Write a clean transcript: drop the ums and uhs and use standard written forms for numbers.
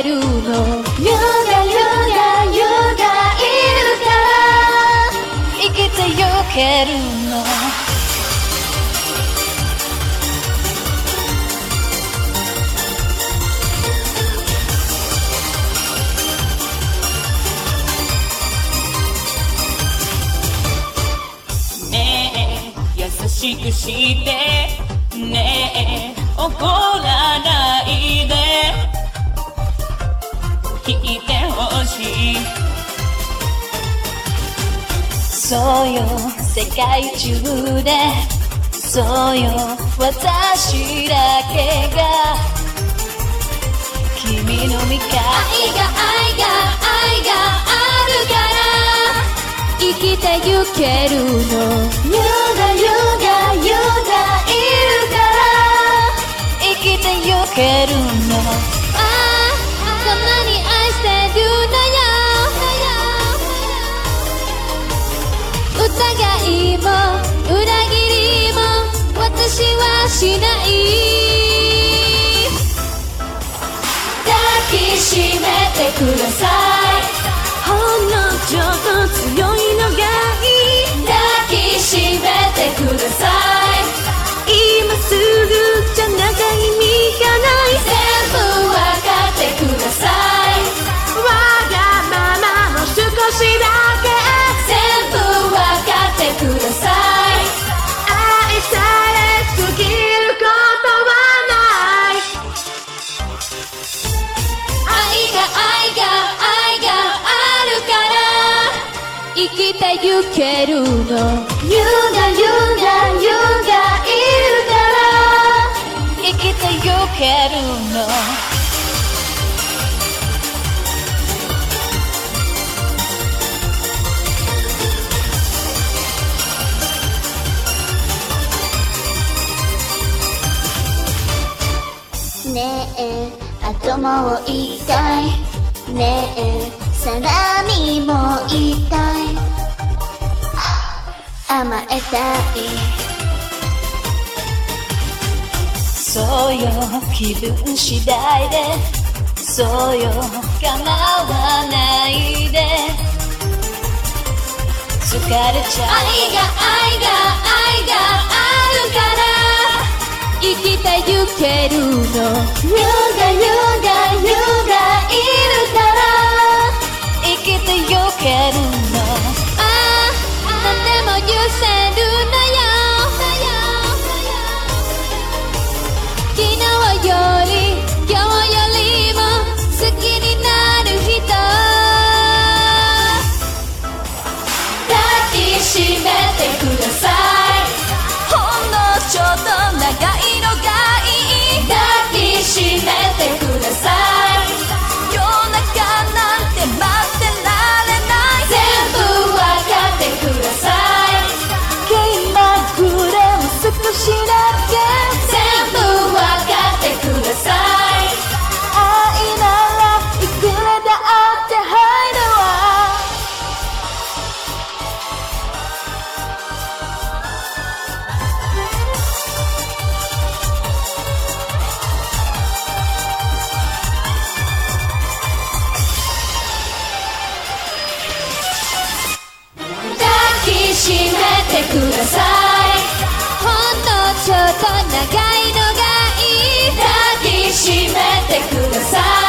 けるの。優がいるから生きてゆけるの。 ねえ優しくしてねえ怒らないで聞いてほしい。 そうよ世界中でそうよ私だけが君の味方。愛があるから生きてゆけるの。優がいるから生きてゆけるの。ああこんなに愛してるのよ。疑いも裏切りも私はしない。抱きしめてください。ほんのちょっと強いのがいい。抱きしめてください。今すぐじゃ長い意味がない。全部わかってください。わがままの少しだけ全部わかってください。愛されすぎることはない。愛があるから生きてゆけるの。優がいるから生きてゆけるの。ねえあともう一回ねえさらにもう一回甘えたい。そうよ気分次第でそうよ構わないで疲れちゃう。愛があるから生きてゆけるの。優がいるから生きてゆけるの。ああ何でも許せるのよ。昨日より今日よりも好きになる人。抱きしめてください。ほんのちょっと長いのがいい。抱きしめてください。夜中なんて待ってられない。全部わかってください。気まぐれを少しだけ全部わかってください。愛ならいくらだって入るわ。抱きしめてください。ほんのちょっと長いのがいい。抱きしめてください。